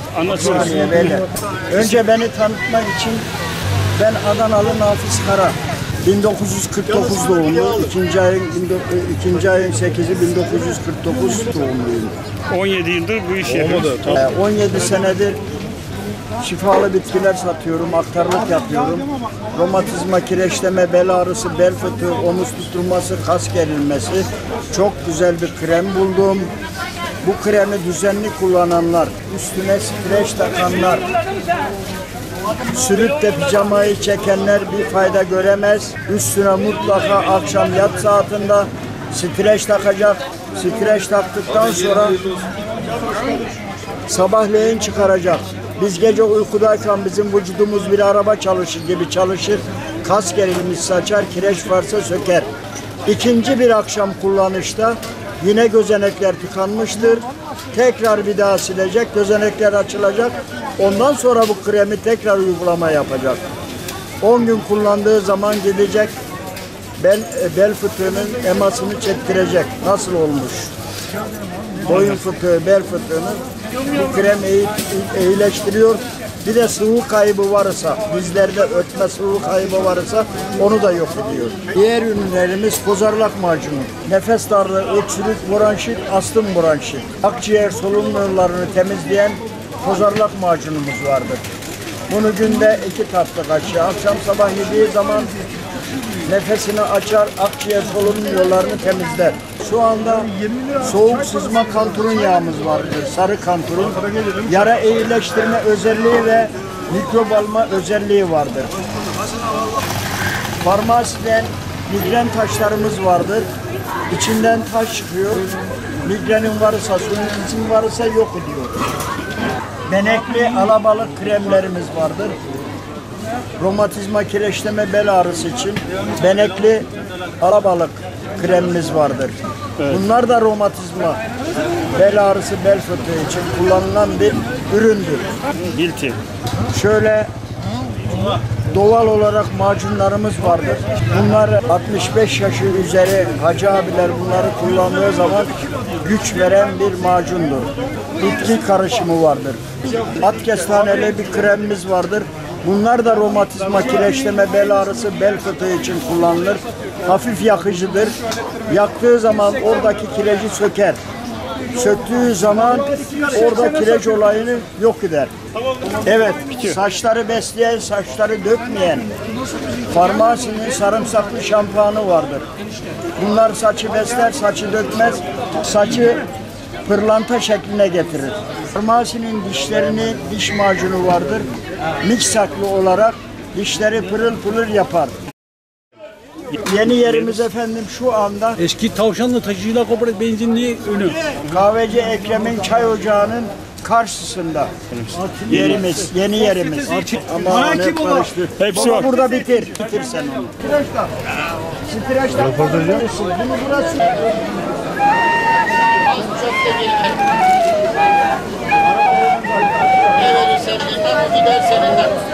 Anlatıyoruz. 17 yıldır bu işi yapıyoruz. 17 senedir şifalı bitkiler satıyorum, aktarlık yapıyorum. Romatizma, kireçleme, bel ağrısı, bel fıtığı, omuz tutulması, kas gerilmesi. Çok güzel bir krem buldum. Bu kremi düzenli kullananlar, üstüne streç takanlar, sürüp de pijamayı çekenler bir fayda göremez. Üstüne mutlaka akşam yat saatinde streç takacak. Streç taktıktan sonra sabahleyin çıkaracak. Biz gece uykudayken bizim vücudumuz bir araba çalışır gibi çalışır. Kas gerilmiş saçar, kireç varsa söker. İkinci bir akşam kullanışta yine gözenekler tıkanmıştır. Tekrar bir daha silecek, gözenekler açılacak. Ondan sonra bu kremi tekrar uygulama yapacak. 10 gün kullandığı zaman gidecek, bel fıtığının emasını çektirecek. Nasıl olmuş? Boyun fıtığı, bel fıtığını bu krem iyileştiriyor. Bir de sıvı kaybı varsa, dizlerde ötme sıvı kaybı varsa onu da yok ediyor. Diğer ürünlerimiz kozarlak macunu. Nefes darlığı, öksürük, bronşit, astım bronşit. Akciğer solunum yollarını temizleyen kozarlak macunumuz vardır. Bunu günde 2 tatlı kaşığı, akşam sabah yediği zaman nefesini açar, akciğer solunum yollarını temizler. Şu anda soğuk sızma kanturun yağımız vardır. Sarı kanturun. Yara iyileştirme özelliği ve mikrop alma özelliği vardır. Farmasiden migren taşlarımız vardır. İçinden taş çıkıyor. Migrenin varsa, sinüzitin varsa yok ediyor. Benekli alabalık kremlerimiz vardır. Romatizma, kireçleme, bel ağrısı için benekli alabalık kremimiz vardır. Evet. Bunlar da romatizma, bel ağrısı, bel fıtığı için kullanılan bir üründür. Hilti. Şöyle doğal olarak macunlarımız vardır. Bunlar 65 yaşı üzeri hacı abiler bunları kullandığı zaman güç veren bir macundur. Bitki karışımı vardır. At kestaneli bir kremimiz vardır. Bunlar da romatizma, kireçleme, bel ağrısı, bel fıtığı için kullanılır. Hafif yakıcıdır. Yaktığı zaman oradaki kireci söker. Söktüğü zaman orada kireç olayını yok eder. Evet, saçları besleyen, saçları dökmeyen Farmasinin sarımsaklı şampuanı vardır. Bunlar saçı besler, saçı dökmez, saçı pırlanta şekline getirir. Farmasinin dişlerini, diş macunu vardır. Miksaklı olarak dişleri pırıl pırıl yapar. Yeni yerimiz efendim şu anda eski Tavşanlı Taşıyıcılar Kooperatif benzinliği önü. Kahveci Ekrem'in çay ocağının karşısında yerimiz, yeni yerimiz. Ama ne karıştı. Hepsi var. Burada bitir. Bitir sen onu. Streçler. Bunu burası. Ne verirsen bilmem o gider seninle.